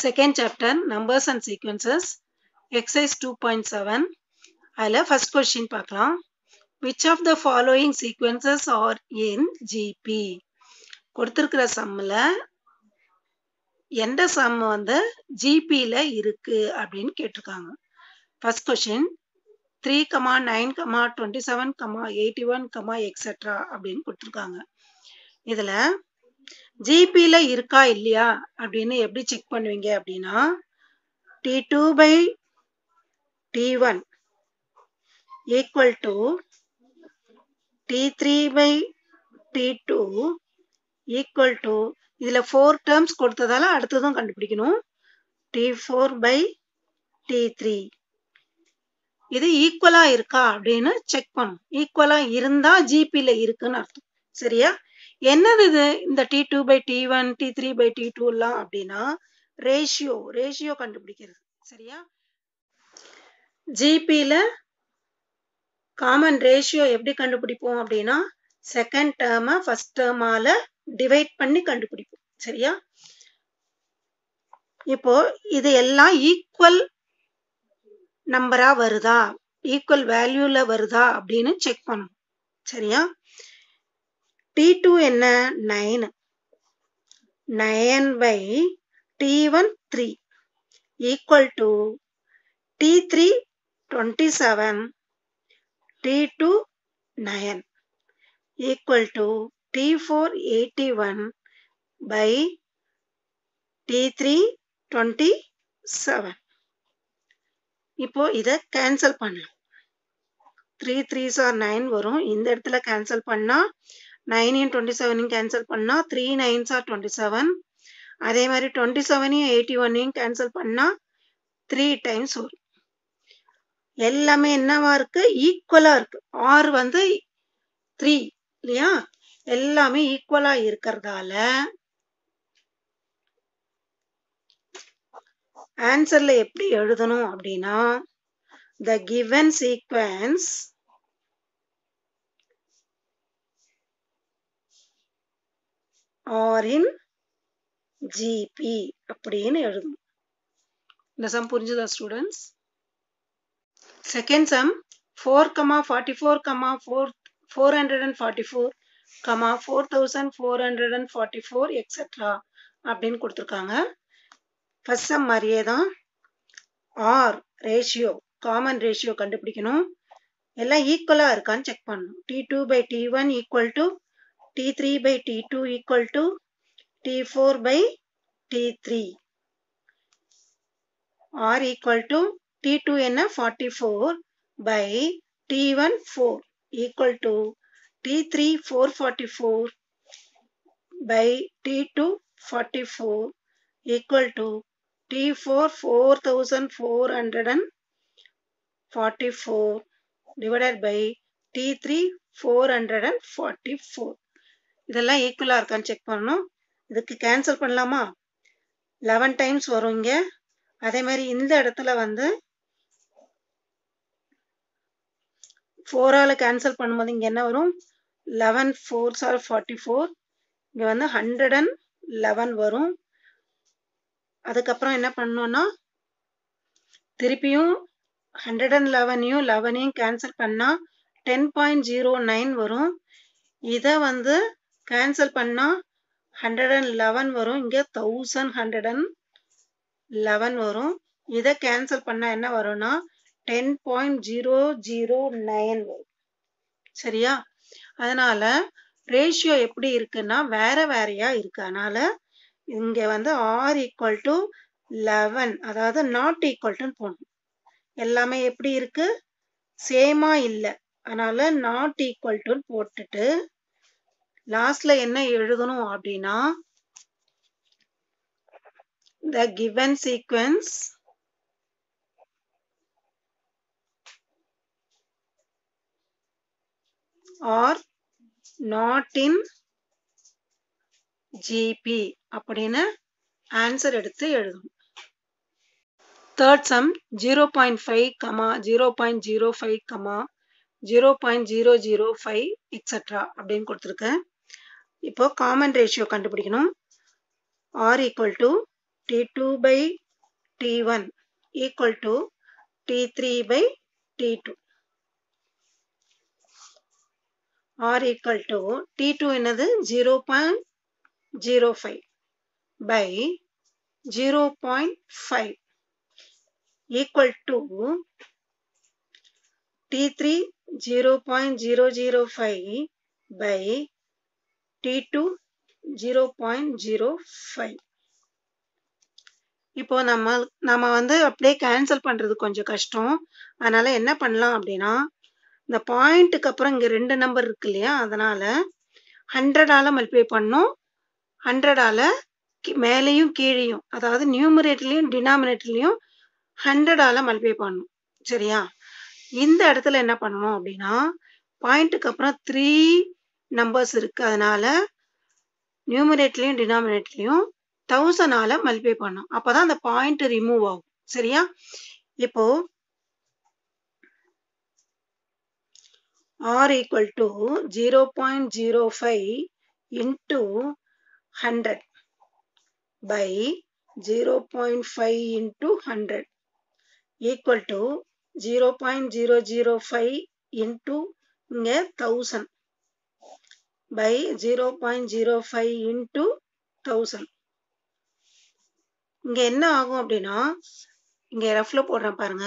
Second chapter, numbers and sequences, exercise 2.7. அதில் first question பார்க்கலாம். Which of the following sequences are in GP? கொடுத்திருக்கிற சம்மில் எந்த some வந்து GPல இருக்கு அப்படின்னு கேட்டிருக்காங்க. First question 3, 9, 27, 81, etc. அப்படின்னு கொடுத்திருக்காங்க. இதுல GPல இருக்கா இல்லையா அப்படின்னு எப்படி செக் பண்ணுவீங்க அப்படின்னா T2 by T1 equal to T3 by T2 equal to இதுல 4 terms கொடுத்ததால அடுத்ததும் கண்டுபிடிக்கணும். T4 by T3 இது ஈக்குவலா இருக்கா அப்படின்னு செக் பண்ணணும். ஈக்குவலா இருந்தா GPல இருக்குன்னு அர்த்தம். சரியா? என்னது இது இந்த T2 by T1 T3 by T2 எல்லாம் அப்படின்னா ரேஷியோ கண்டுபிடிக்கிறது. சரியா? GPல காமன் ரேஷியோ எப்படி கண்டுபிடிப்போம் அப்படின்னா செகண்ட் டேர்மை ஃபர்ஸ்ட் டேர்மால டிவைட் பண்ணி கண்டுபிடிப்போம். சரியா? இப்போ இது எல்லாம் ஈக்குவல் நம்பரா வருதா, ஈக்குவல் வேல்யூல வருதா அப்படின்னு செக் பண்ணணும். சரியா? T2 என்ன 9 by T1 3 equal to T3 27 T2 9 equal to T4 81 by T3 27. இப்போ இதை கேன்சல் பண்ணலாம். 3 3s are 9 வரும். இந்த இடத்துல கேன்சல் பண்ணா 9 27 கேன்சல் பண்ணா 3 9s are 27. அதே மாதிரி 27 81 கேன்சல் பண்ணா 3 times வரும். எல்லாமே என்னவா இருக்கு? ஈக்குவலா இருக்கு. R வந்து 3 இல்லையா? எல்லாமே ஈக்குவலா இருக்கிறதால ஆன்சர்ல எப்படி எழுதணும் அப்படின்னா the given sequence are in GP அப்படின்னு எழுதணும். இந்த சம் புரிஞ்சுதா ஸ்டூடெண்ட்ஸ்? செகண்ட் சம் 4, 44, 444, 4444 எக்ஸெட்ரா அப்படின்னு கொடுத்துருக்காங்க. ஃபர்ஸ்ட் சம் மாதிரியே தான் ஆர் ரேஷியோ காமன் ரேஷியோ கண்டுபிடிக்கணும். எல்லாம் ஈக்குவலா இருக்கான்னு செக் பண்ணணும். T2 by T1 equal to T3 by T2 equal to T4 by T3. R equal to T2 என்ன 44 by T1 4 equal to T3 444 by T2 44 equal to T4 4444 divided by T3 444. இதெல்லாம் ஈக்குவலா இருக்கான்னு check பண்ணணும். இதுக்கு cancel பண்ணலாமா? 11 times வரும் இங்க. அதே மாதிரி இந்த இடத்துல வந்து 4ஆல கேன்சல் பண்ணும்போது இங்க என்ன வரும்? 11 4s are 44. இங்க வந்து 111 வரும். அதுக்கப்புறம் என்ன பண்ணணும்னா திருப்பியும் 111யும் 11யும் கேன்சல் பண்ணா 10.09 வரும். இதை வந்து கேன்சல் பண்ணா 111 வரும். இங்க 1111 வரும். இதை கேன்சல் பண்ணா என்ன வரும்னா 10.009 வரும். சரியா? அதனால ரேஷியோ எப்படி இருக்குன்னா வேற வேறையா இருக்கு. அதனால இங்க வந்து R equal to 11 அதாவது நாட் ஈக்குவல் டு போடணும். எல்லாமே எப்படி இருக்கு? சேமா இல்ல. அதனால நாட் ஈக்குவல் டு போட்டுட்டு லாஸ்ட்ல என்ன எழுதணும் அப்படின்னா the given sequence are not in GP அப்படின்னு ஆன்சர் எடுத்து எழுதணும். தேர்ட் சம் 0.5, 0.05, 0.005 எக்ஸெட்ரா அப்படின்னு கொடுத்துருக்கேன். இப்போ காமன் ரேஷியோ கண்டுபிடிக்கணும். R equal to T2 by T1 equal to T3 by T2 or equal to T2 என்னது 0.05 by 0.5 equal to T3 0.005 by T2 0.05. இப்போ நம்ம வந்து அப்படியே கேன்சல் பண்றது கொஞ்சம் கஷ்டம். அதனால என்ன பண்ணலாம் அப்படின்னா, இந்த பாயிண்ட்டுக்கு அப்புறம் இங்க 2 நம்பர் இருக்கு இல்லையா, அதனால 100ஆல மல்டிப்ளை பண்ணணும். 100ஆல மேலேயும் கீழேயும், அதாவது நியூமரேட்டர்லயும் டினாமினேட்டர்லயும் 100ஆல மல்டிப்ளை பண்ணணும். சரியா? இந்த இடத்துல என்ன பண்ணணும் அப்படின்னா, பாயிண்ட்டுக்கு அப்புறம் 3 நம்பர்ஸ் இருக்கு. அதனால நியூமரேட்டர்லயும் டினாமினேட்டர்லயும் 1000ஆல மல்டிப்ளை பண்ணணும். அப்பதான் அந்த பாயிண்ட் ரிமூவ் ஆகும். சரியா? இப்போ r equal to 0.05 into 100 by 0.5 into 100 equal to 0.005 into இங்க 1000 by 0.05 into 1000. இங்க என்ன ஆகும் அப்படின்னா, இங்க ரஃப்ல போடுறேன் பாருங்க.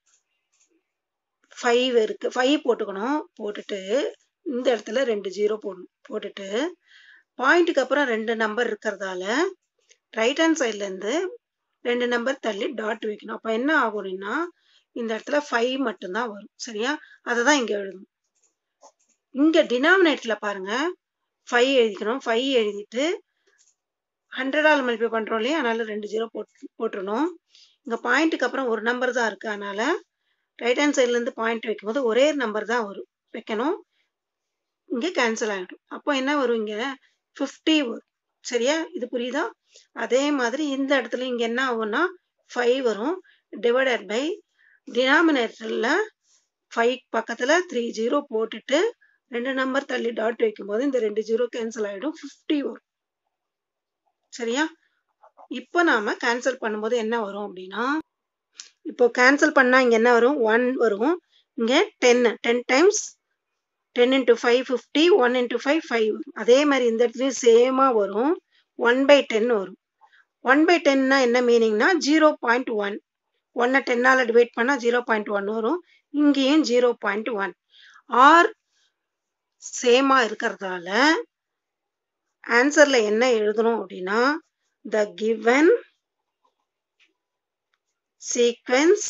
5 இருக்கு. 5 போட்டுக்கணும். போட்டுட்டு இந்த இடத்துல 2 0 போடணும். போட்டுட்டு பாயிண்ட்டுக்கு அப்புறம் 2 நம்பர் இருக்கிறதால ரைட் ஹேண்ட் சைட்ல இருந்து 2 நம்பர் தள்ளி டாட் வைக்கணும். அப்ப என்ன ஆகும்னா, இந்த இடத்துல 5 மட்டும்தான் வரும். சரியா? அததான் இங்க எழுதணும். இங்க டினாமினேட்டர்ல பாருங்க 5 எழுதிக்கணும். 5 எழுதிட்டு 100ஆல மல்டிப்ளை பண்றோம் இல்லையா, அதனால 2 0 போட்டுறணும். இங்க பாயிண்ட்டுக்கு அப்புறம் ஒரு நம்பர் தான் இருக்கு. அதனால ரைட் ஹேண்ட் சைட்ல இருந்து பாயிண்ட் வைக்கும்போது ஒரே நம்பர் தான் வரும் வைக்கணும். இங்க கேன்சல் ஆகிடும். அப்போ என்ன வரும், இங்க 50 வரும். சரியா? இது புரியுதா? அதே மாதிரி இந்த இடத்துல இங்க என்ன ஆகும்னா 5 வரும். டிவைடட் பை டினாமினேட்டர்ல 5 பக்கத்துல 3 0 போட்டுட்டு 2 நம்பர் தள்ளி டாட் வைக்கும்போது இந்த 2 0 கேன்சல் ஆகிடும். 50 வரும். சரியா? இப்போ நாம கேன்சல் பண்ணும்போது என்ன வரும் அப்படின்னா, இப்போ கேன்சல் பண்ணா இங்க என்ன வரும், 1 வரும். இங்க 10 டைம்ஸ் 10 into 5 50, 1 into 5 5 வரும். அதே மாதிரி இந்த இடத்துலயும் சேமா வரும். 1/10 வரும். 1/10 என்ன மீனிங்னா 0.1. 1 10ஆல டிவைட் பண்ணா 0.1 வரும். இங்கேயும் 0.1. ஆர் சேமா இருக்கிறதால ஆன்சர்ல என்ன எழுதணும் அப்படின்னா, the given sequence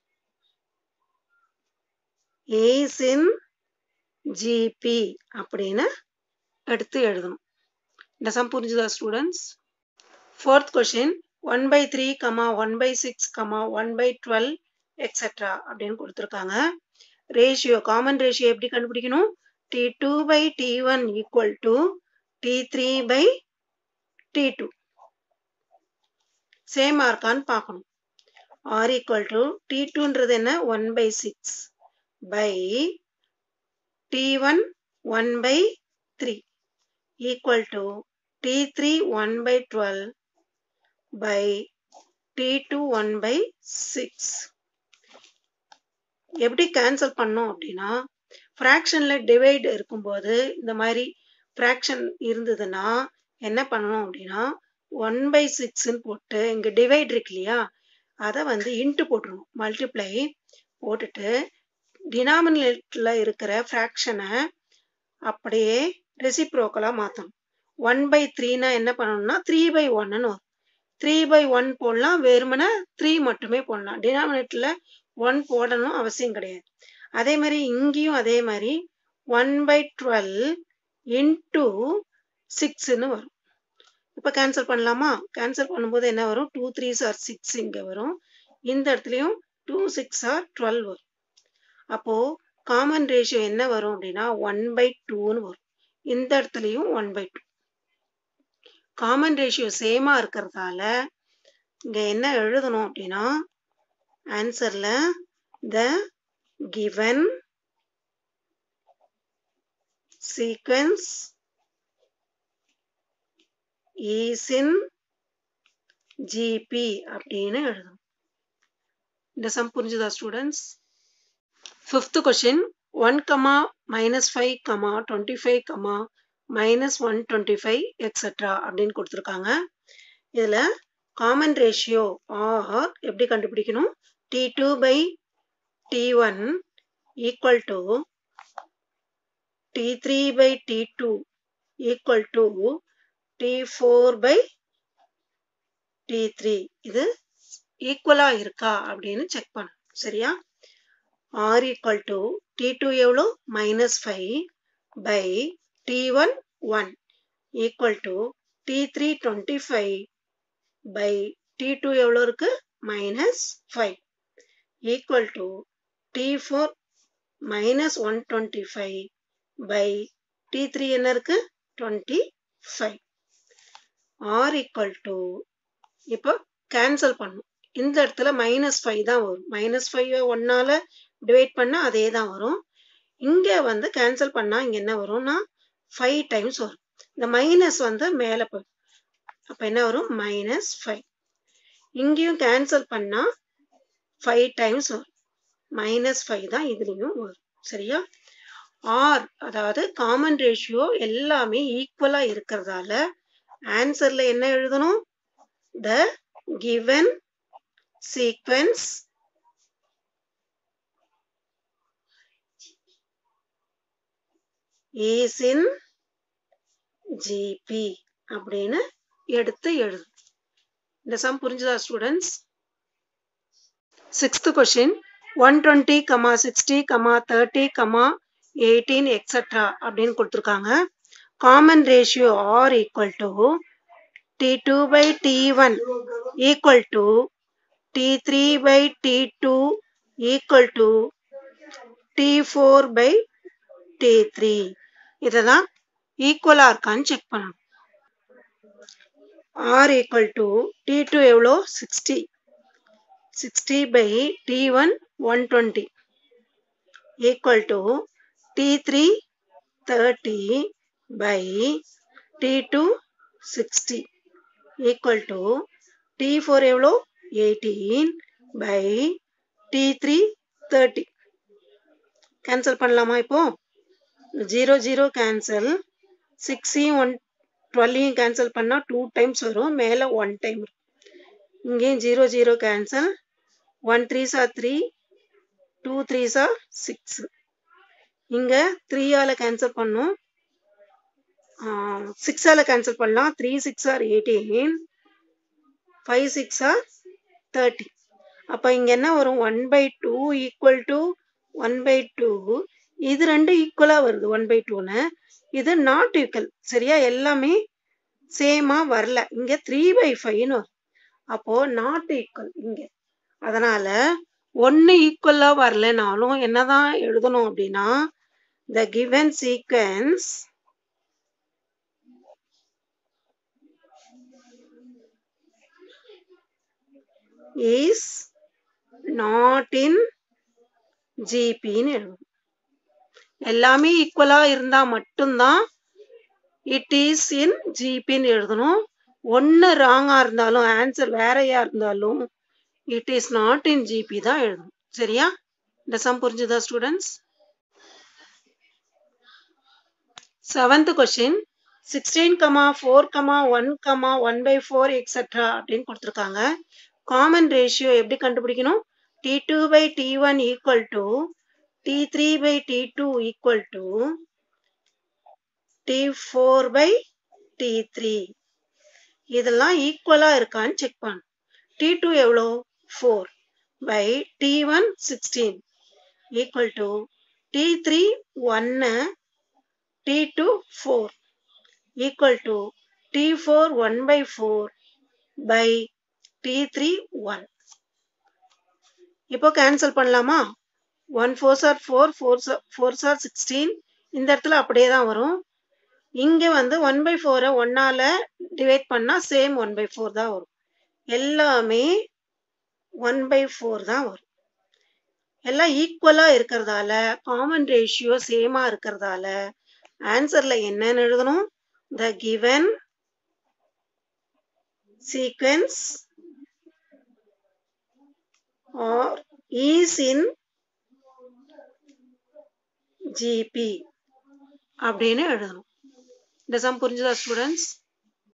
is in GP அப்படின்னு எடுத்து எழுதணும். இந்த சம் புரிஞ்சுதா ஸ்டூடெண்ட்ஸ்? Fourth question, 1/3, 1/6, 1/12 எக்ஸெட்ரா அப்படின்னு கொடுத்துருக்காங்க. ரேஷியோ, காமன் ரேஷியோ எப்படி கண்டுபிடிக்கணும்? T2 by T1 equal to T3 by T2. Same இருக்கான்னு பார்க்கணும். R equal to T2ன்றது என்ன, 1/6 by T1 1/3 equal to T3 1/12 by T2 1/6. எப்படி கேன்சல் பண்ணோம் அப்படின்னா, ஃப்ராக்ஷன்ல டிவைட் இருக்கும்போது இந்த மாதிரி ஃப்ராக்ஷன் இருந்ததுன்னா என்ன பண்ணணும் அப்படின்னா, 1/6ன்னு போட்டு இங்க டிவைட் இருக்கு இல்லையா, அதை வந்து இன்ட்டு போட்டுருணும். மல்டிப்ளை போட்டுட்டு டினாமினேட்டர்ல இருக்கிற ஃப்ராக்ஷனை அப்படியே ரெசிப்ரோக்கலா மாற்றணும். 1/3னா என்ன பண்ணணும்னா 3/1ன்னு வரும். 3/1 போடலாம், வெறுமனே 3 மட்டுமே போடலாம். டினாமினேட்டர்ல 1 போடணும் அவசியம் கிடையாது. அதே மாதிரி இங்கேயும் அதே மாதிரி 1/12 into 6ன்னு வரும். இப்போ கேன்சல் பண்ணலாமா? கேன்சல் பண்ணும்போது என்ன வரும், 2 3s are 6 இங்க வரும். இந்த இடத்துலயும் 2 6 are 12 வரும். அப்போ காமன் ரேஷியோ என்ன வரும் அப்படின்னா 1/2ன்னு வரும். இந்த இடத்துலயும் 1/2. காமன் ரேஷியோ சேமா இருக்கிறதால இங்க என்ன எழுதணும் அப்படின்னா, ஆன்சர்ல the given sequence is in GP அப்படின்னு எழுதணும். இந்த சம் புரிஞ்சுதா ஸ்டூடெண்ட்ஸ்? 5th question 1, -5, 25, -125 etc. அப்படின்னு கொடுத்துருக்காங்க. இதுல காமன் ரேஷியோ ஆர் எப்படி கண்டுபிடிக்கணும்? T2 by T1 equal to T3 by T2 equal to T4 by T3. இது ஈக்குவலா இருக்கா அப்படின்னு செக் பண்ணணும். சரியா? R equal to T2 எவ்வளோ? -5 by T1 1 equal to T3 25 by T2 எவ்வளோ இருக்கு? -5 equal to T4 -125 by T3 என்ன இருக்கு? 25. R equal to இப்போ கேன்சல் பண்ணும். இந்த இடத்துல -5 தான் வரும். -5 1ஆல டிவைட் பண்ணா அதே தான் வரும். இங்க வந்து கேன்சல் பண்ணா இங்க என்ன வரும்னா 5 டைம்ஸ் வரும். இந்த மைனஸ் வந்து மேல போகும். அப்ப என்ன வரும்? -5. இங்கேயும் கேன்சல் பண்ணா 5 டைம்ஸ் வரும். -5 தான் இதுலயும் வரும். சரியா? R அதாவது காமன் ரேஷியோ எல்லாமே ஈக்குவலா இருக்கிறதால ஆன்சர்ல என்ன எழுதணும்? The given sequence is in GP அப்படின்னு எடுத்து எழுது. இந்த சம் புரிஞ்சுதா ஸ்டூடெண்ட்ஸ்? 6th question 120, 60, 30, 18 etc. அப்படின்னு கொடுத்துருக்காங்க. Common ratio R equal to T2 by T1 equal to T3 by T2 equal to T4 by T3. இததான் ஈக்குவலா இருக்கான்னு செக் பண்ணணும். R equal to T2 எவ்வளோ? 60. 60 by T1 120 equal to T3 30 by T2 60 equal to T4 எவ்வளோ? 18 by T3 30. Cancel பண்ணலாமா? இப்போ 0 0 cancel, 6 12 cancel பண்ணா 2 times வரும், மேல 1 டைம் வரும். இங்கேயும் 0 0 cancel, 1 3s are 3, 2 3s are 6. இங்க 3 ஆல கேன்சல் பண்ணும், 6 ஆல கேன்சல் பண்ணலாம். 3 6 are 18, 5 6 are 30. அப்ப இங்க என்ன வரும்? 1/2 equal to 1/2. இது ரெண்டு ஈக்குவலா வருது 1/2ன்னு. இது நாட் ஈக்குவல். சரியா? எல்லாமே சேமா வரல. இங்க 3/5ன்னு வரும். அப்போ நாட் ஈக்குவல் இங்க. அதனால 1 ஈக்குவலா வரலனாலும் என்னதான் எழுதணும் அப்படின்னா the given sequence is not in GP ன்னு எழுதணும். எல்லாமே ஈக்குவலா இருந்தா மட்டும்தான் it is in GP ன்னு எழுதணும். ஒன்னு ராங்கா இருந்தாலும் ஆன்சர் வேறையா இருந்தாலும் it is not in GP தான் எழுதணும். சரியா? இந்த சம் புரிஞ்சுதா ஸ்டூடெண்ட்ஸ்? 7th question 16, 4, 1, 1/4 etc. அப்படின்னு கொடுத்துருக்காங்க. காமன் ரேஷியோ எப்படி கண்டுபிடிக்கணும்? T2 by T1 equal to T3 by T2 equal to T4 by T3. இதெல்லாம் ஈக்குவலா இருக்கான்னு செக் பண்ணணும். T2 எவ்வளோ? 4 by T1 16 equal to T3 1 T2 4 equal to T4 1/4 by T3 1. இப்போ கேன்சல் பண்ணலாமா? 1 4s are 4, 4s are 16. இந்த இடத்துல அப்படியே தான் வரும். இங்க வந்து 1/4 1ஆல டிவைட் பண்ணா சேம் 1/4 தான் வரும். எல்லாமே 1/4 தான் வரும். எல்லாம் ஈக்குவலா இருக்கிறதால காமன் ரேஷியோ சேமா இருக்கிறதால ஆன்சர்ல என்னன்னு எழுதணும்? the given sequence or is in GP அப்படின்னு எழுதணும். இந்த சம் புரிஞ்சுதா ஸ்டூடெண்ட்ஸ்?